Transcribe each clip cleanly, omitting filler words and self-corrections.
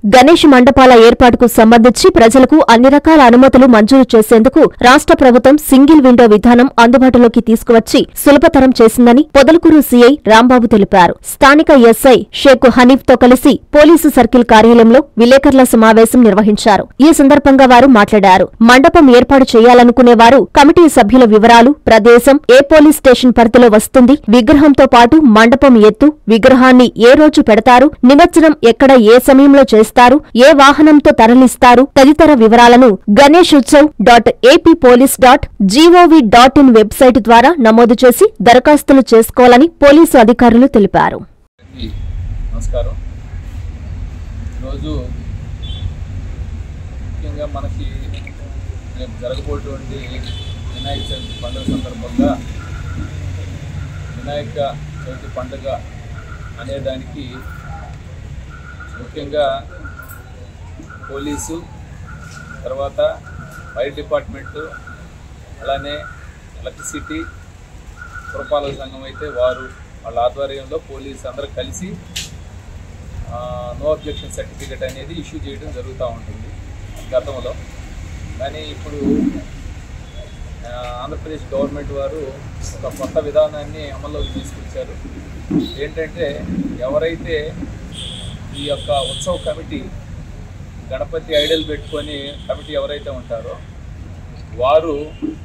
గణేష్ మండపాల ఏర్పాటుకు సంబంధించి ప్రజలకు అన్ని రకాల అనుమతులు మంజూరు చేసేందుకు రాష్ట్ర ప్రభుత్వం సింగిల్ విండో విధానం అందుబాటులోకి తీసుకువచ్చి సులభతరం చేసిందని పొదలకూరు సీఐ రాంబాబు తెలిపారు. స్థానిక ఎస్ఐ షేక్ హనీఫ్తో కలిసి పోలీసు సర్కిల్ కార్యాలయంలో విలేకరుల సమావేశం నిర్వహించారు. ఈ సందర్భంగా వారు మాట్లాడారు. మండపం ఏర్పాటు చేయాలనుకునేవారు కమిటీ సభ్యుల వివరాలు, ప్రదేశం, ఏ పోలీస్ స్టేషన్ పరిధిలో వస్తుంది, విగ్రహంతో పాటు మండపం ఎత్తు, విగ్రహాన్ని ఏ రోజు పెడతారు, నిమజ్జనం ఎక్కడ ఏ సమయంలో చేస్తారు, ఏ వాహనంతో తరలిస్తారు తదితర వివరాలను ganeshotshav.appolice.gov.in వెబ్సైట్ ద్వారా నమోదు చేసి దరఖాస్తులు చేసుకోవాలని పోలీసు అధికారులు తెలిపారు. నమస్కారం. ఈరోజు ముఖ్యంగా మనకి రేపు జరగబోయేటువంటి వినాయక చవితి పండుగ సందర్భంగా వినాయక చవితి పండుగ అనేదానికి ముఖ్యంగా పోలీసు, తర్వాత ఫైర్ డిపార్ట్మెంటు, అలానే ఎలక్ట్రిసిటీ, పురపాలక సంఘం అయితే వాళ్ళ ఆధ్వర్యంలో పోలీసు అందరూ కలిసి నో అబ్జెక్షన్ సర్టిఫికెట్ అనేది ఇష్యూ చేయడం జరుగుతూ ఉంటుంది గతంలో. కానీ ఇప్పుడు ఆంధ్రప్రదేశ్ గవర్నమెంట్ వారు ఒక కొత్త విధానాన్ని అమల్లోకి తీసుకొచ్చారు. ఏంటంటే ఎవరైతే ఈ యొక్క ఉత్సవ కమిటీ గణపతి ఐడల్ పెట్టుకొని కమిటీ ఎవరైతే ఉంటారో వారు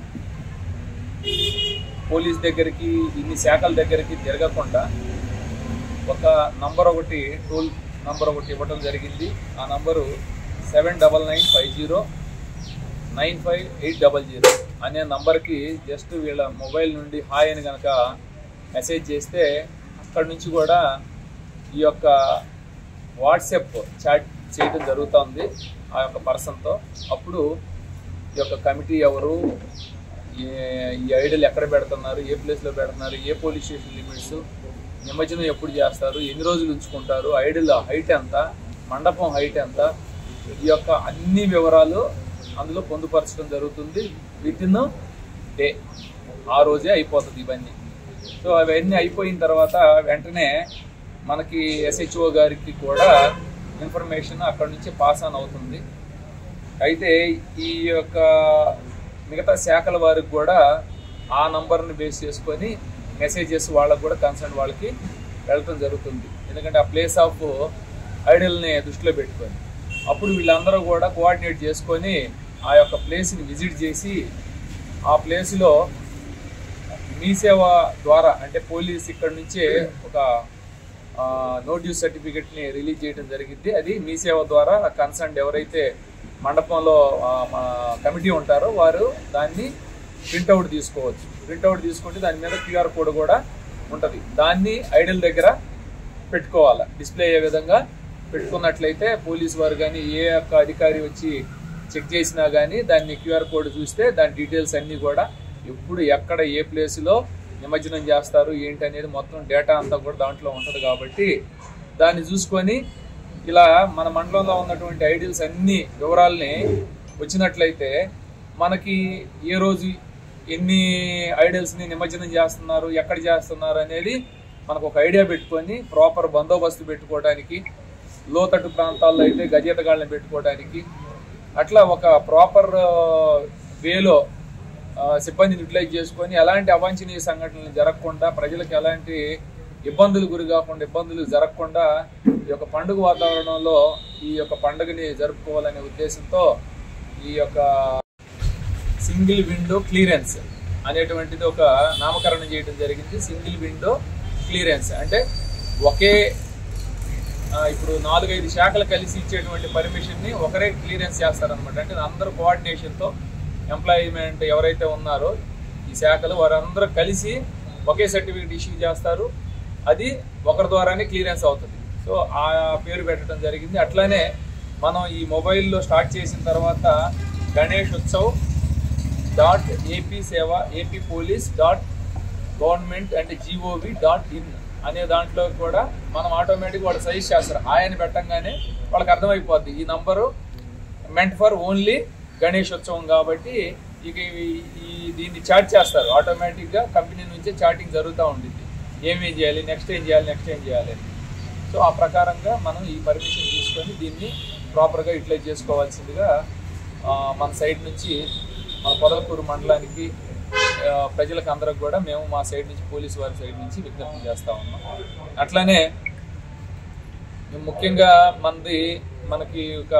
పోలీస్ దగ్గరికి, ఇన్ని శాఖల దగ్గరికి తిరగకుండా ఒక నంబర్ టోల్ నంబర్ ఒకటి ఇవ్వడం జరిగింది. ఆ నంబరు 7950958800 అనే నంబర్కి జస్ట్ వీళ్ళ మొబైల్ నుండి హాయ్ అని కనుక మెసేజ్ చేస్తే అక్కడి నుంచి కూడా ఈ యొక్క వాట్సాప్ చాట్ చేయడం జరుగుతుంది ఆ యొక్క పర్సన్తో. అప్పుడు ఈ యొక్క కమిటీ ఎవరు, ఈ ఐడల్ ఎక్కడ పెడుతున్నారు, ఏ ప్లేస్లో పెడుతున్నారు, ఏ పోలీస్ స్టేషన్ లిమిట్స్, నిమజ్జనం ఎప్పుడు చేస్తారు, ఎన్ని రోజులు ఉంచుకుంటారు, ఐడల్ హైట్ ఎంత, మండపం హైట్ ఎంత, ఈ యొక్క అన్ని వివరాలు అందులో పొందుపరచడం జరుగుతుంది. వితిన్ డే, ఆ రోజే అయిపోతుంది ఇవన్నీ. సో అవన్నీ అయిపోయిన తర్వాత వెంటనే మనకి SHO గారికి కూడా ఇన్ఫర్మేషన్ అక్కడి నుంచి పాస్ ఆన్ అవుతుంది. అయితే ఈ యొక్క మిగతా శాఖల వారికి కూడా ఆ నంబర్ని బేస్ చేసుకొని మెసేజెస్ వాళ్ళకు కూడా కన్సర్న్ వాళ్ళకి వెళ్ళటం జరుగుతుంది. ఎందుకంటే ఆ ప్లేస్ ఆఫ్ ఐడల్ని దృష్టిలో పెట్టుకొని అప్పుడు వీళ్ళందరూ కూడా కోఆర్డినేట్ చేసుకొని ఆ యొక్క ప్లేస్ని విజిట్ చేసి ఆ ప్లేస్లో మీ సేవ ద్వారా, అంటే పోలీస్ ఇక్కడ నుంచే ఒక నో డ్యూస్ సర్టిఫికెట్ని రిలీజ్ చేయడం జరిగింది. అది మీ సేవ ద్వారా కన్సర్న్ ఎవరైతే మండపంలో కమిటీ ఉంటారో వారు దాన్ని ప్రింట్అవుట్ తీసుకోవచ్చు. ప్రింట్అవుట్ తీసుకుంటే దాని మీద QR కోడ్ కూడా ఉంటుంది. దాన్ని ఐడల్ దగ్గర పెట్టుకోవాలి. డిస్ప్లే అయ్యే విధంగా పెట్టుకున్నట్లయితే పోలీసు వారు కానీ ఏ యొక్క అధికారి వచ్చి చెక్ చేసినా కానీ దాన్ని QR కోడ్ చూస్తే దాని డీటెయిల్స్ అన్నీ కూడా ఎప్పుడు ఎక్కడ ఏ ప్లేస్లో నిమజ్జనం చేస్తారు ఏంటి అనేది మొత్తం డేటా అంతా కూడా దాంట్లో ఉంటుంది. కాబట్టి దాన్ని చూసుకొని ఇలా మన మండలంలో ఉన్నటువంటి ఐడల్స్ అన్ని వివరాలని వచ్చినట్లయితే మనకి ఏ రోజు ఎన్ని ఐడల్స్ని నిమజ్జనం చేస్తున్నారు, ఎక్కడ చేస్తున్నారు అనేది మనకు ఒక ఐడియా పెట్టుకొని ప్రాపర్ బందోబస్తు పెట్టుకోవడానికి, లోతట్టు ప్రాంతాల్లో అయితే గజేతగాళ్ళని పెట్టుకోవడానికి, అట్లా ఒక ప్రాపర్ వేలో సిబ్బందిని యూటిలైజ్ చేసుకొని ఎలాంటి అవాంఛనీయ సంఘటనలు జరగకుండా, ప్రజలకు ఎలాంటి ఇబ్బందులు గురి కాకుండా, ఇబ్బందులు జరగకుండా ఈ యొక్క పండుగ వాతావరణంలో ఈ యొక్క పండుగని జరుపుకోవాలనే ఉద్దేశంతో ఈ యొక్క సింగిల్ విండో క్లియరెన్స్ అనేటువంటిది ఒక నామకరణం చేయడం జరిగింది. సింగిల్ విండో క్లియరెన్స్ అంటే ఒకే ఇప్పుడు 4-5 శాఖలు కలిసి ఇచ్చేటువంటి పర్మిషన్ని ఒకరే క్లియరెన్స్ చేస్తారనమాట. అంటే అందరూ కోఆర్డినేషన్తో ఎంప్లాయ్మెంట్ ఎవరైతే ఉన్నారో ఈ శాఖలు వారందరూ కలిసి ఒకే సర్టిఫికేట్ ఇష్యూ చేస్తారు. అది ఒకరి ద్వారానే క్లియరెన్స్ అవుతుంది. సో ఆ పేరు పెట్టడం జరిగింది. అట్లానే మనం ఈ మొబైల్లో స్టార్ట్ చేసిన తర్వాత ganeshotshav.appolice.government.gov.in అనే దాంట్లో కూడా మనం ఆటోమేటిక్ వాళ్ళు సజెస్ట్ చేస్తారు. ఆయన పెట్టంగానే వాళ్ళకి అర్థమైపోద్ది ఈ నంబరు మెంట్ ఫర్ ఓన్లీ గణేశోత్సవం కాబట్టి ఇక దీన్ని చాట్ చేస్తారు. ఆటోమేటిక్గా కంపెనీ నుంచే చాటింగ్ జరుగుతూ ఉంటుంది. ఏమేం చేయాలి, నెక్స్ట్ ఏం చేయాలి. సో ఆ ప్రకారంగా మనం ఈ పర్మిషన్ తీసుకొని దీన్ని ప్రాపర్గా యూటిలైజ్ చేసుకోవాల్సిందిగా మన సైడ్ నుంచి మన పొదలకూరు మండలానికి ప్రజలకు అందరికి కూడా మేము మా సైడ్ నుంచి పోలీసు వారి సైడ్ నుంచి విజ్ఞప్తి చేస్తూ ఉన్నాం. అట్లానే ముఖ్యంగా మనకి ఒక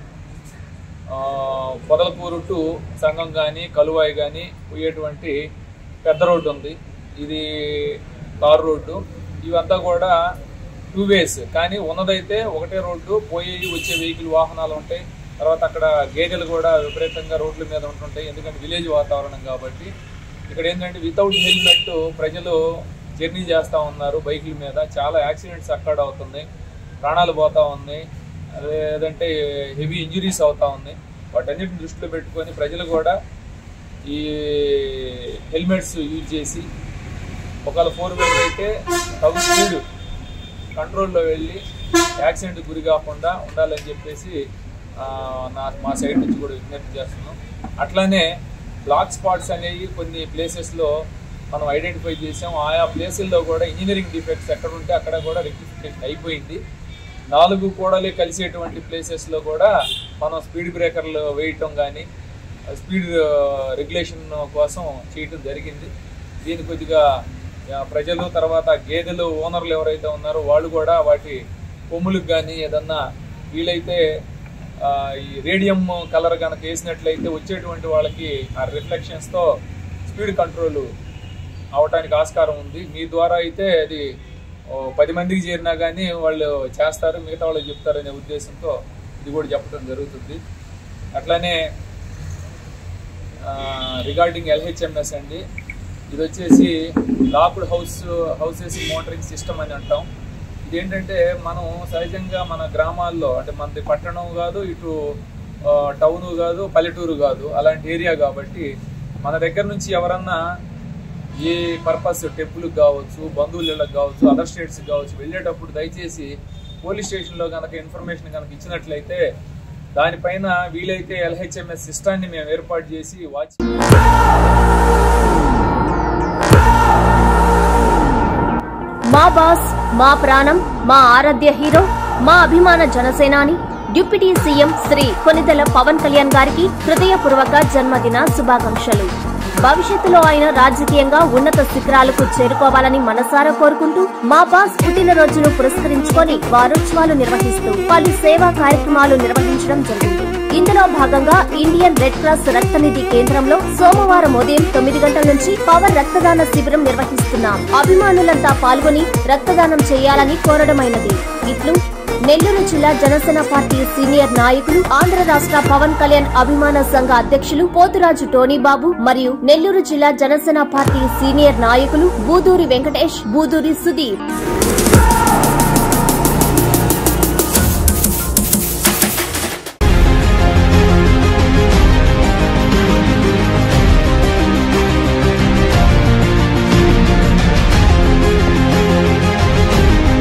పొదలకూరు టు సంగం కానీ కలువాయి కానీ పోయేటువంటి పెద్ద రోడ్డు ఉంది. ఇది కారు రోడ్డు. ఇవంతా కూడా 2 ways, కానీ ఉన్నదైతే ఒకటే రోడ్డు. పోయి వచ్చే వెహికల్ వాహనాలు ఉంటాయి. తర్వాత అక్కడ గేదెలు కూడా విపరీతంగా రోడ్ల మీద ఉంటుంటాయి, ఎందుకంటే విలేజ్ వాతావరణం కాబట్టి. ఇక్కడ ఏంటంటే వితౌట్ హెల్మెట్ ప్రజలు జర్నీ చేస్తూ ఉన్నారు బైకుల మీద. చాలా యాక్సిడెంట్స్ అక్కడ అవుతున్నాయి, ప్రాణాలు పోతూ ఉన్నాయి, లేదంటే హెవీ ఇంజురీస్ అవుతూ ఉన్నాయి. వాటన్నిటిని దృష్టిలో పెట్టుకొని ప్రజలు కూడా ఈ హెల్మెట్స్ యూజ్ చేసి ఒకవేళ 4-wheeler అయితే తగు స్పీడ్ కంట్రోల్లో వెళ్ళి యాక్సిడెంట్ గురి కాకుండా ఉండాలని చెప్పేసి మా సైడ్ నుంచి కూడా విజ్ఞప్తి చేస్తున్నాం. అట్లానే బ్లాక్ స్పాట్స్ అనేవి కొన్ని ప్లేసెస్లో మనం ఐడెంటిఫై చేసాం. ఆయా ప్లేసుల్లో కూడా ఇంజనీరింగ్ డిఫెక్ట్స్ ఎక్కడ ఉంటే అక్కడ కూడా రెక్టిఫికేషన్ అయిపోయింది. 4 కూడలే కలిసేటువంటి ప్లేసెస్లో కూడా మనం స్పీడ్ బ్రేకర్లు వేయటం కానీ స్పీడ్ రెగ్యులేషన్ కోసం చేయటం జరిగింది. దీని కొద్దిగా ప్రజలు తర్వాత గేదెలు ఓనర్లు ఎవరైతే ఉన్నారో వాళ్ళు కూడా వాటి కొమ్ములకు కానీ ఏదన్నా వీలైతే ఈ రేడియం కలర్ కనుక వేసినట్లయితే వచ్చేటువంటి వాళ్ళకి ఆ రిఫ్లెక్షన్స్తో స్పీడ్ కంట్రోల్ అవటానికి ఆస్కారం ఉంది. మీ ద్వారా అయితే అది 10 మందికి చేరినా కానీ వాళ్ళు చేస్తారు, మిగతా వాళ్ళు చెప్తారనే ఉద్దేశంతో ఇది కూడా చెప్పడం జరుగుతుంది. అట్లానే రిగార్డింగ్ LHMS అండి, ఇది వచ్చేసి లాక్డ్ హౌసెస్ మోటరింగ్ సిస్టమ్ అని అంటాం. ఇదేంటంటే మనం సహజంగా మన గ్రామాల్లో, అంటే మనది పట్టణం కాదు, ఇటు టౌను కాదు, పల్లెటూరు కాదు, అలాంటి ఏరియా కాబట్టి మన దగ్గర నుంచి ఎవరన్నా ఏ పర్పస్ టెంపుల్కి కావచ్చు, బంధువులకు కావచ్చు, అదర్ స్టేట్స్కి కావచ్చు వెళ్ళేటప్పుడు దయచేసి పోలీస్ స్టేషన్లో కనుక ఇన్ఫర్మేషన్ కనుక ఇచ్చినట్లయితే దానిపైన వీలైతే LHMS సిస్టాన్ని మేము ఏర్పాటు చేసి వాచ్. మా బాస్, మా ప్రాణం, మా ఆరాధ్య హీరో, మా అభిమాన జనసేనాని డిప్యూటీ సీఎం శ్రీ కొనిదెల పవన్ కళ్యాణ్ గారికి హృదయపూర్వక జన్మదిన శుభాకాంక్షలు. భవిష్యత్తులో ఆయన రాజకీయంగా ఉన్నత శిఖరాలకు చేరుకోవాలని మనసారా కోరుకుంటూ మా బాస్ పుట్టినరోజును పురస్కరించుకొని వారోత్సవాలు నిర్వహిస్తూ పలు సేవా కార్యక్రమాలు నిర్వహించడం జరిగింది. ఇందులో భాగంగా ఇండియన్ రెడ్ క్రాస్ రక్తనిధి కేంద్రంలో సోమవారం ఉదయం 9 గంటల నుంచి పవర్ రక్తదాన శిబిరం నిర్వహిస్తున్నాం. అభిమానులంతా పాల్గొని రక్తదానం చేయాలని కోరడమైనది. ఇట్లు నెల్లూరు జిల్లా జనసేన పార్టీ సీనియర్ నాయకులు, ఆంధ్ర రాష్ట్ర పవన్ కళ్యాణ్ అభిమాన సంఘ అధ్యక్షులు పోతురాజు టోనీబాబు మరియు నెల్లూరు జిల్లా జనసేన పార్టీ సీనియర్ నాయకులు బూదూరి వెంకటేష్, బూదూరి సుధీర్.